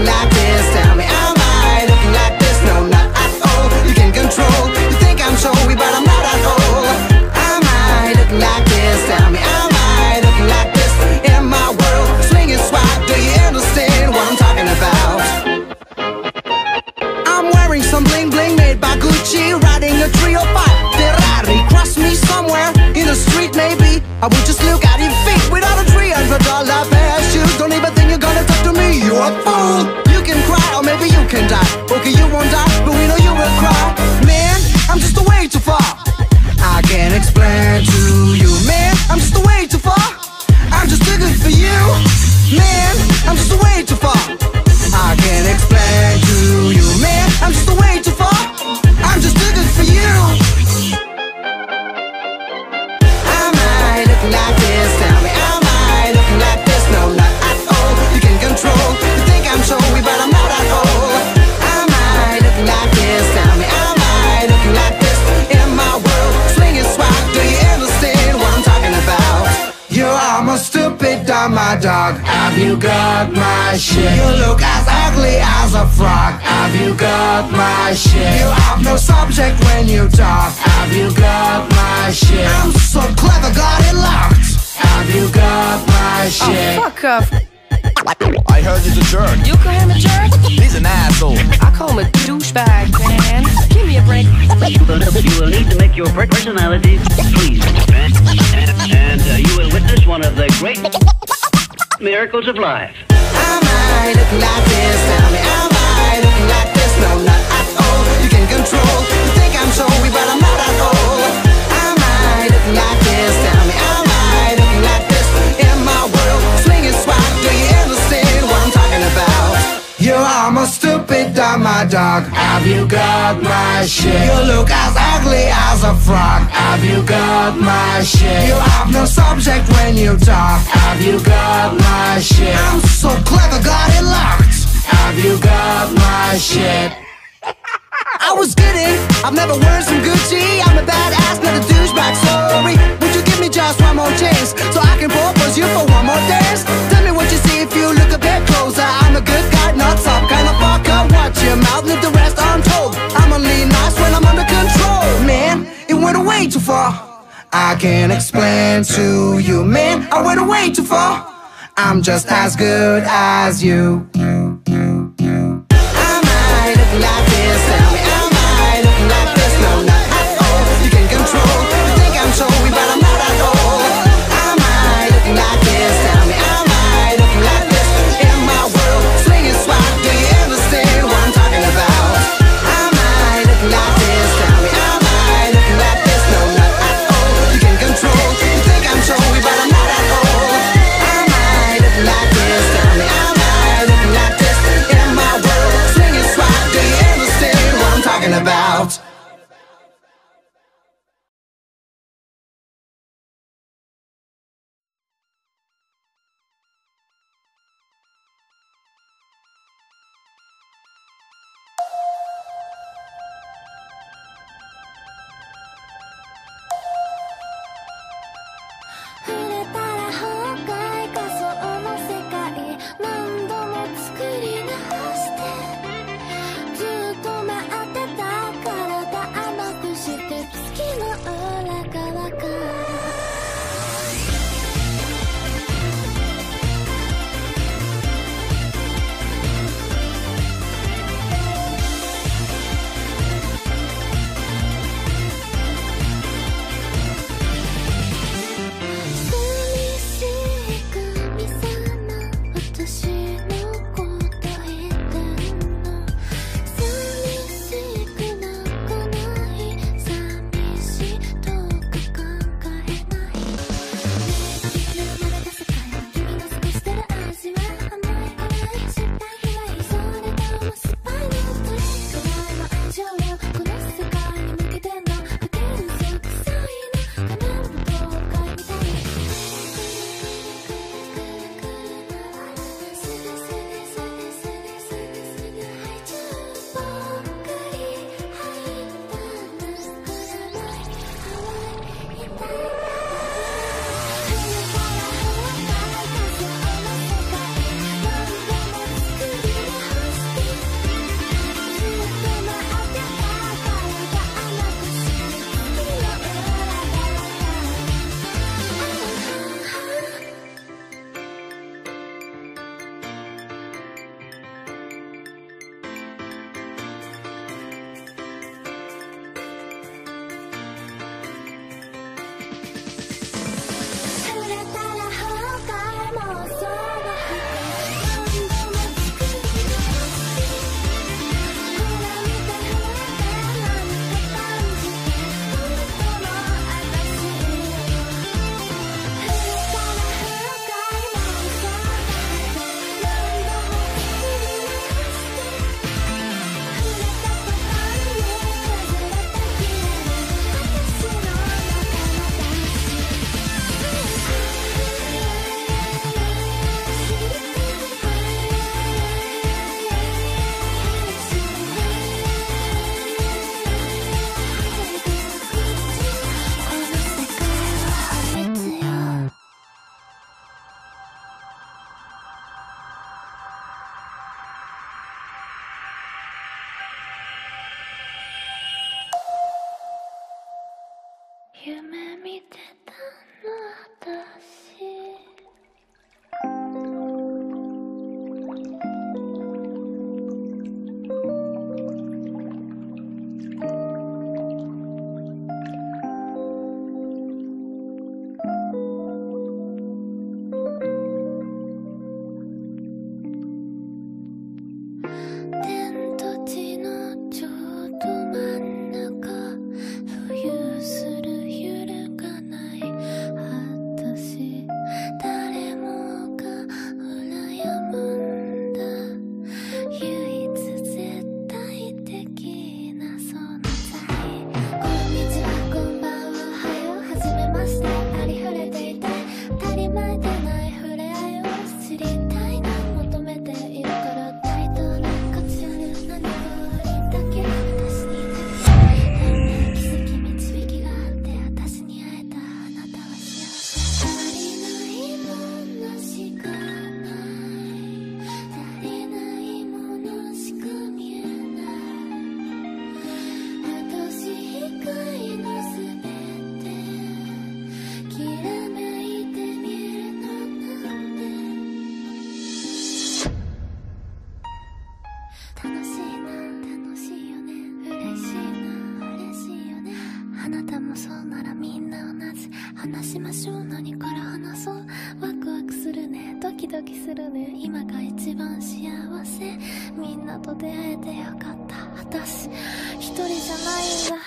looking like this? Tell me, am I looking like this? No, not at all. You can control. You think I'm showy, but I'm not at all. Am I looking like this? Tell me, am I looking like this? In my world, swinging swag. Do you understand what I'm talking about? I'm wearing some bling bling made by Gucci, riding a 305 Ferrari. Cross me somewhere in the street, maybe I would just look at your feet without a $300 pair of shoes. Don't even think you're gonna talk to me, you're a fool. You can cry or maybe you can die. Okay, you won't die, but we know you will cry. Man, I'm just a way too far. I can't explain to you, man, I'm just a way too far. I'm just too good for you, man, I'm just a way too far. I can't explain to you, man, I'm just a way too far. I'm just too good for you. Am I looking like this? Tell me, am I looking like this? No, not at all. You can control. You think I'm showy, but I'm not at all. Am I looking like this? Tell me, am I looking like this? In my world, swinging swag. Do you understand what I'm talking about? You are my stupid dumb, my dog. Have you got my shit? You look as ugly as a frog. Have you got my shit? You have no subject when you talk. Have you got my shit? I'm so clever, got it locked. Have you got my shit? Oh, fuck off. I heard he's a jerk. You call him a jerk? He's an asshole. I call him a douchebag, man. Give me a break. You will need to make your personality please. And you will witness one of the great miracles of life. Am I looking like this? Tell me, am I looking like this? No, not at all. You can control. You think I'm showy, but I'm not at all. Am I looking like this? Tell me, am I looking like this? In my world, swinging swag. Do you understand what I'm talking about? You are my stupid dumb, my dog. Have you got my shit? You look as ugly as a frog. Have you got my shit? You have no subject when you talk. Have you got my shit? I'm so clever, got it locked. Have you got my shit? I was kidding, I've never worn some Gucci. I'm a badass, not a douchebag, sorry. Would you give me just one more chance, so I can propose you for one more dance? Tell me what you see if you look a bit closer. I'm a good guy, not some kind of fucker. Watch your mouth, leave the rest untold. I'm only nice when I'm under control. Man, it went way too far. I can't explain to you, man, I went way too far. I'm just as good as you. Am I looking like this? Tell me, am I looking like this? No, not at all. You can control. You think I'm showy, but I'm not at all. Am I looking like this? Tell me, am I looking like this? In my world, swinging swag. Do you understand what I'm talking about? Am I looking like this? Tell me, am I looking like this? No, not at all. You can control. You think I'm showy, but I'm not at all. Am I looking like this? Tell me, am I looking like this? なたもそうならみんな同じ。話しましょう、何から話そう。ワクワクするね、ドキドキするね、今が一番幸せ。みんなと出会えてよかった。私一人じゃないんだ。